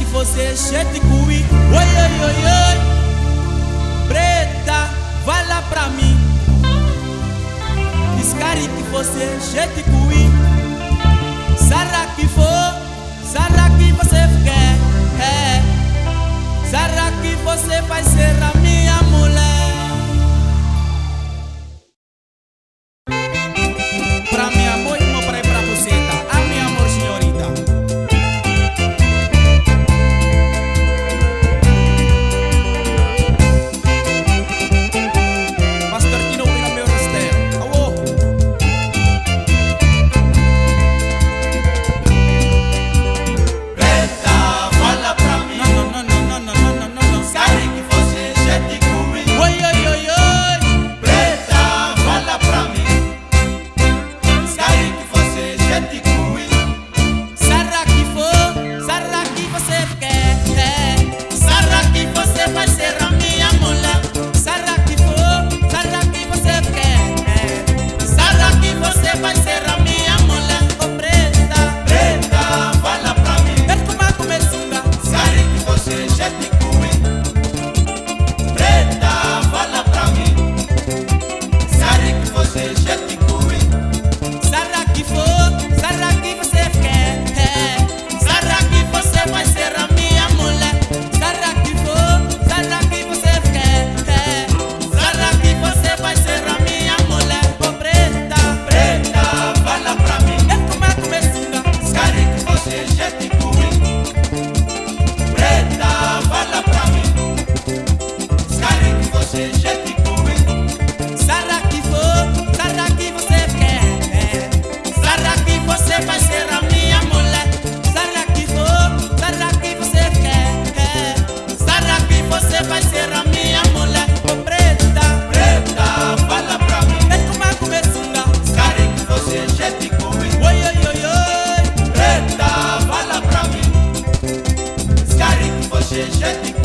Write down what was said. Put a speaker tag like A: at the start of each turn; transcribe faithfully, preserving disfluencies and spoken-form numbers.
A: você chete cui. Oi, oi, oi, oi. Preta, vai lá pra mim. Descari que você chete cui. Será que for? Será que você quer? É. Será que você vai ser a minha mulher? Pra minha amor e meu pai pra você, tá? A minha amor, senhorita. Pastor Tino, vira meu rasteiro. Alô?
B: Preta, fala pra mim.
A: Não, não, não, não, não, não, não, não, não.
B: Sabe que você já te comi.
A: Oi, oi, oi, oi.
B: Preta, fala pra mim. Sabe que você já te comi.
A: Será que for? Será que você quer? É. Será que você vai ser a minha mulher? Será que for? Será que você quer? É. Será que você vai ser a minha mulher? Ô preta,
B: Preta, fala pra mim.
A: quer tomar comer sunga?
B: Sabe que você já te comi. Preta, fala pra mim. Sabe que você já te comi.
A: Será que for? Será que você quer? É. Será que você vai ser a minha mulher? Será que for? Será que você quer? É. Será que você vai ser a minha mulher? Ô preta,
B: Preta, fala pra mim.
A: quer tomar comer sunga?
B: Sabe que você já te comi. Preta, fala pra mim. Sabe que você já te comi.
A: Será que for? Será que você quer? É. Será que você vai ser a minha mulher? Será que for? Será que você quer? É. Será que você vai ser a minha mulher? Ô preta,
B: Preta, fala pra mim.
A: quer tomar comer sunga?
B: Sabe que você já te comi.
A: Oi, oi, oi, oi.
B: Preta, fala pra mim. Sabe que você já te